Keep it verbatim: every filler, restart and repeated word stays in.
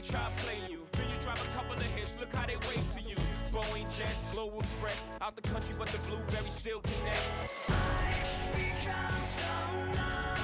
try to play you. Then you drop a couple of hits, look how they wait to you. Boeing Jets, Global Express, out the country but the blueberries still connect. I've become so numb.